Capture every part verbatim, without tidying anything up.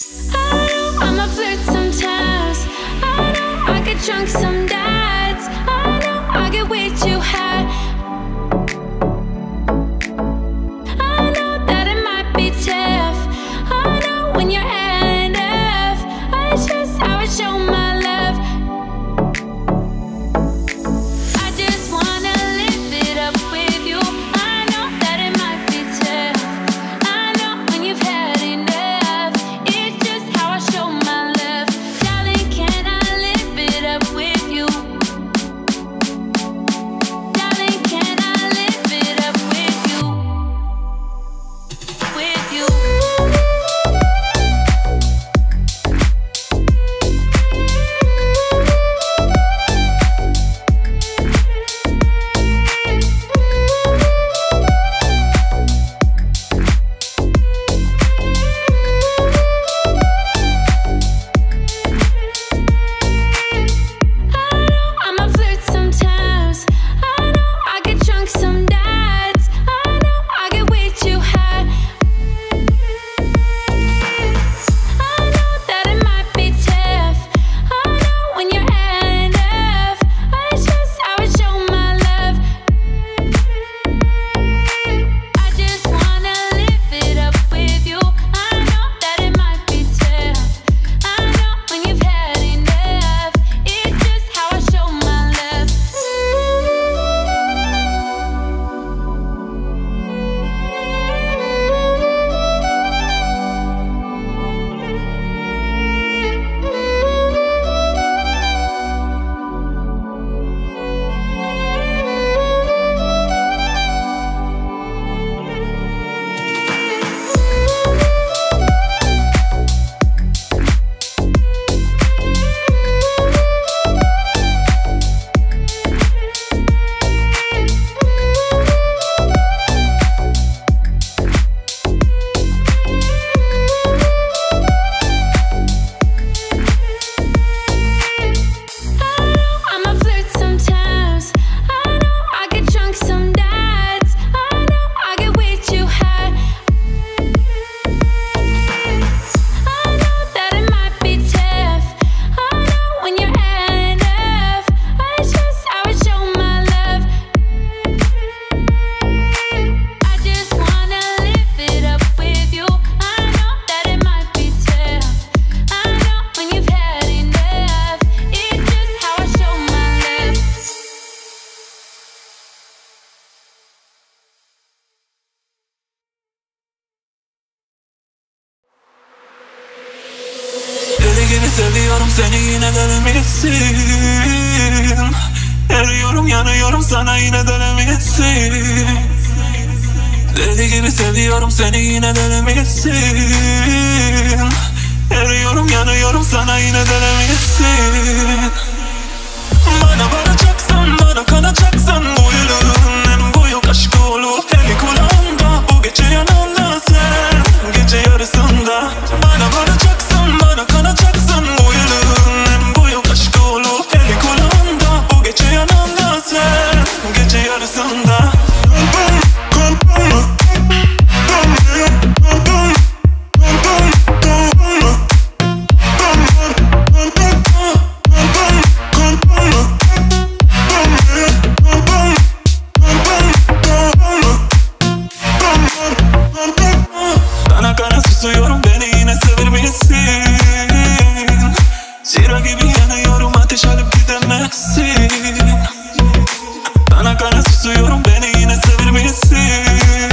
I'ma flirt sometimes. I know I get drunk some nights. I know I get way too high. I know that it might be tough. I know when you're had enough. It's just how I show my love. I just wanna live it up with you. I know that it might be tough. I know when you've had enough. It's just how I show my love. Darling, can I live it up with you? Darling, can I live it up with you? With you. I'ma flirt sometimes. I know I get drunk some nights. I know I get way too high. I know that it might be tough. I know when you're had enough. It's just how I show my love. I just wanna live it up with you. I know that it might be tough. I know when you've had enough. It's just how I show my love. I'ma flirt sometimes. I know I get drunk some nights. I know I get way too high. I know that it might be tough. I know when you're had enough. It's just how I show my love. I just wanna live it up with you. I know that it might be tough. I know when you've had enough. It's just how I show my love. Deli gibi seviyorum seni, yine deli misin? Eriyorum yanıyorum sana, yine deli misin? Deli gibi seviyorum seni, yine deli misin? Eriyorum yanıyorum sana, yine deli misin? Bana varacaksan, bana kalacaksan, bu yılın en büyük aşkı olur. Eli kulağımda, bu gece yanımda sen, gece yarısında. Bana varacaksan, bana kalacaksan, bu yılın en büyük aşkı olur. Eli kulağımda, bu gece yanımda sen, gece yarısında. Kana kana susuyorum, beni yine sever misin? Zira gibi yanıyorum, ateş alıp gidemezsin. Kana kana susuyorum, beni yine sever misin?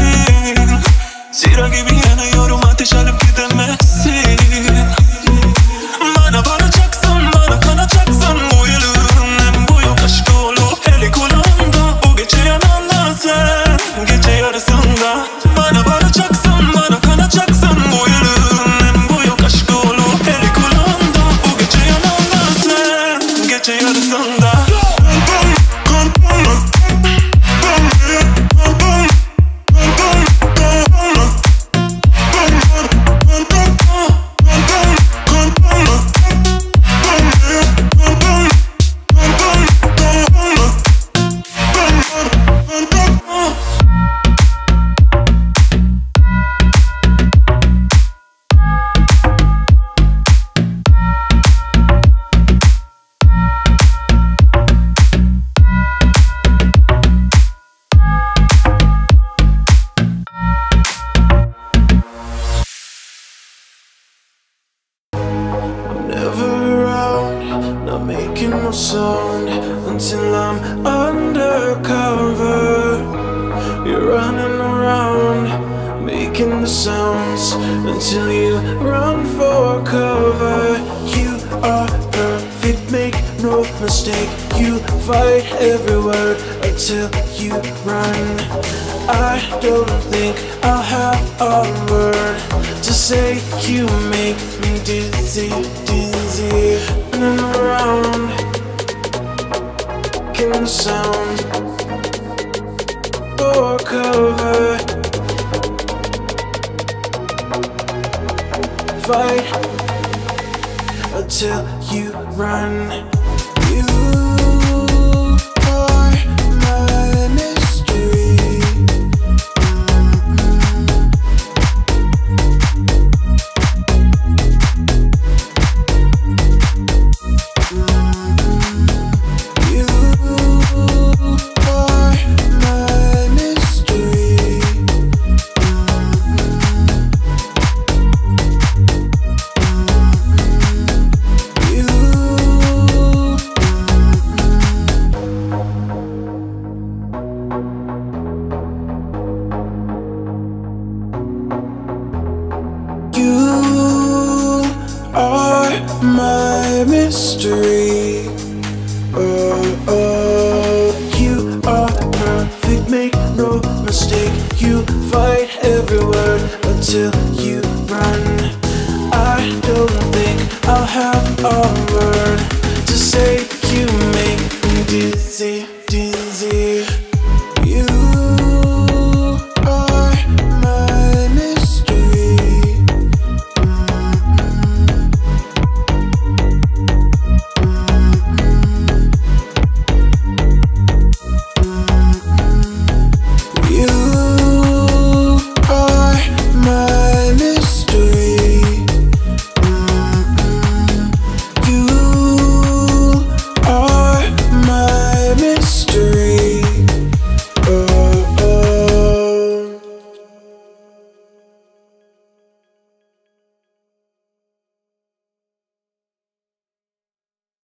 Zira gibi yanıyorum, ateş alıp gidemezsin. Bana varacaksan, bana kalacaksan, bu yılın en büyük aşkı olur. Eli kulağımda, bu gece yanımda sen, gece yarısında. Bana varacaksan, bana kalacaksan, bu yılın en büyük aşkı olur. Eli kulağımda, bu gece yanımda sen, gece yarısında. no sound until I'm undercover. You're running around, making the sounds until you run for cover. You are perfect, make no mistake. You fight every word until you run. I don't think I'll have a word to say. You make me dizzy, dizzy. Running around, making the sound for cover. Fight until you run. You are my mystery. You are my mystery. You are my mystery. Oh, oh. You are perfect, make no mistake. You fight every word until you